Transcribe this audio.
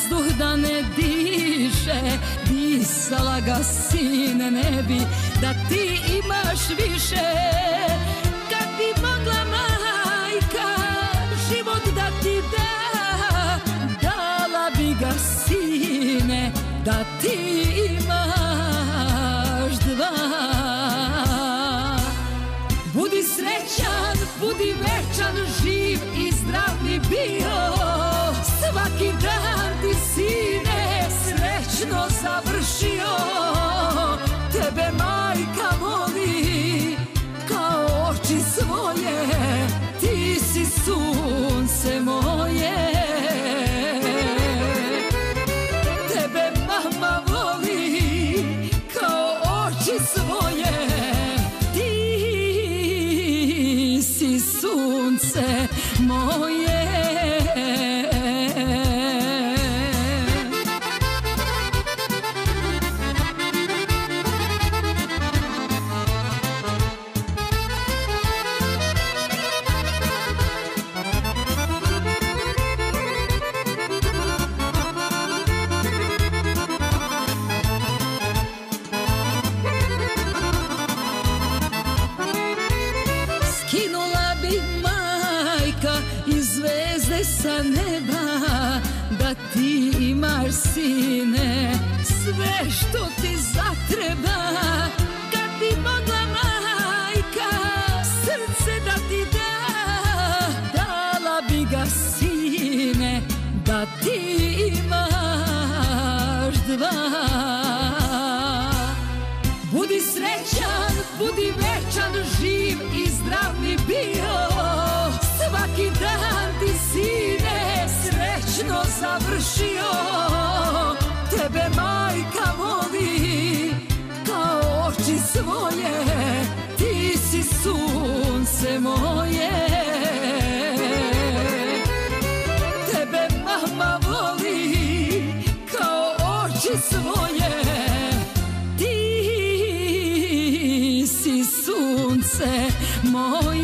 vazduh da ne diše, disala ga sine, ne bi da ti imaš više. Kad bi mogla majka život da ti da, dala bi ga sine, da ti imaš dva. Budi srećan, budi večan, živ i zdrav mi bio. Svaki dan ti sine srećno završio. Tebe majka voli kao oči svoje, ti si sunce moje. Tebe mama voli kao oči svoje, ti si sunce moje. Skinula bi majka i zvezde sa neba, da ti imaš sine sve što ti zatreba. Kad bi mogla majka srce da ti da, dala bi ga sine, da ti imaš dva. Budi srećan, budi večan, živ i zdrav mi bio. Svaki dan ti sine srećno završio. Tebe majka voli kao oči svoje, ti si sunce moje. Tebe mama voli kao oči svoje, ti si sunce moje.